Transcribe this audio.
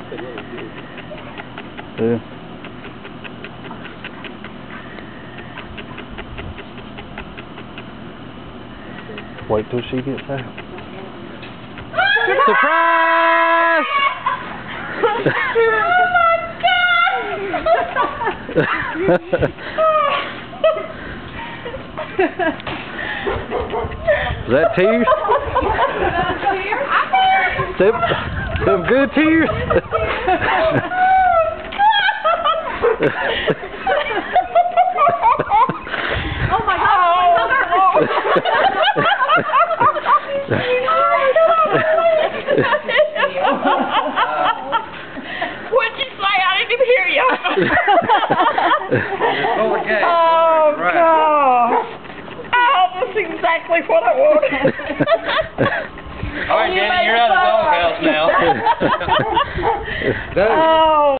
Yeah. Wait till she gets out. Surprise! Is that tears? Some good tears? Oh my God! What'd you say? I didn't even hear you. Oh, God. Oh, this is exactly what I wanted. All right, Danny, you're out of the doghouse now. Oh,